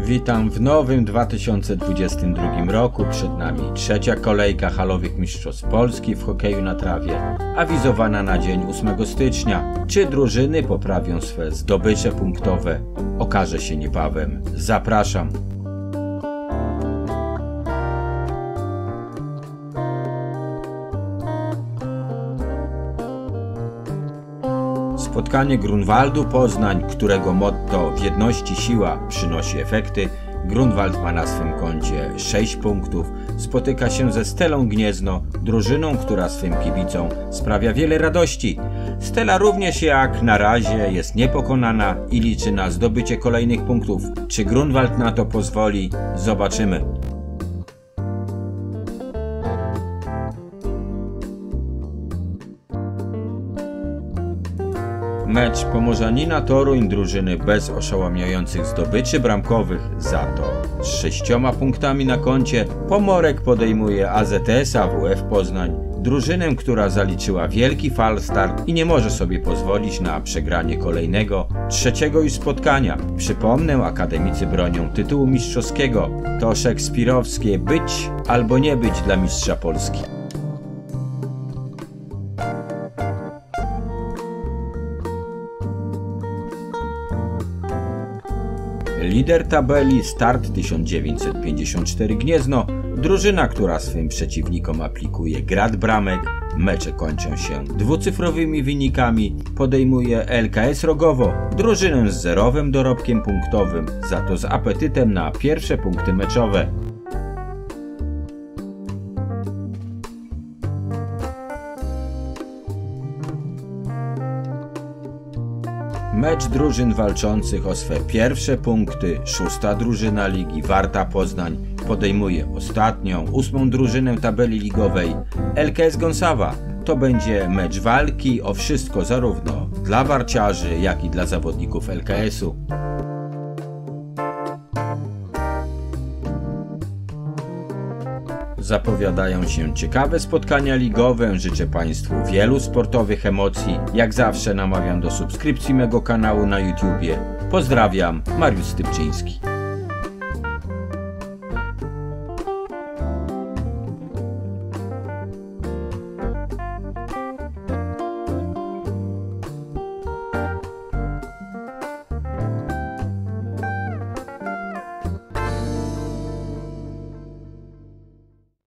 Witam w nowym 2022 roku. Przed nami trzecia kolejka halowych mistrzostw Polski w hokeju na trawie, awizowana na dzień 8 stycznia. Czy drużyny poprawią swe zdobycze punktowe? Okaże się niebawem. Zapraszam. Spotkanie Grunwaldu Poznań, którego motto w jedności siła przynosi efekty. Grunwald ma na swym koncie 6 punktów. Spotyka się ze Stelą Gniezno, drużyną, która swym kibicom sprawia wiele radości. Stela również jak na razie jest niepokonana i liczy na zdobycie kolejnych punktów. Czy Grunwald na to pozwoli? Zobaczymy. Mecz Pomorzanina Toruń, drużyny bez oszałamiających zdobyczy bramkowych, za to z 6 punktami na koncie. Pomorek podejmuje AZS AWF Poznań, drużynę, która zaliczyła wielki falstart i nie może sobie pozwolić na przegranie kolejnego, trzeciego już spotkania. Przypomnę, akademicy bronią tytułu mistrzowskiego. To szekspirowskie być albo nie być dla mistrza Polski. Lider tabeli Start 1954 Gniezno, drużyna, która swym przeciwnikom aplikuje grad bramek. Mecze kończą się dwucyfrowymi wynikami. Podejmuje LKS Rogowo, drużynę z zerowym dorobkiem punktowym, za to z apetytem na pierwsze punkty meczowe. Mecz drużyn walczących o swe pierwsze punkty. 6. drużyna ligi Warta Poznań podejmuje ostatnią, 8. drużynę tabeli ligowej LKS Gąsawa. To będzie mecz walki o wszystko zarówno dla warciarzy, jak i dla zawodników LKS-u. Zapowiadają się ciekawe spotkania ligowe. Życzę Państwu wielu sportowych emocji. Jak zawsze namawiam do subskrypcji mego kanału na YouTubie. Pozdrawiam, Mariusz Stypczyński.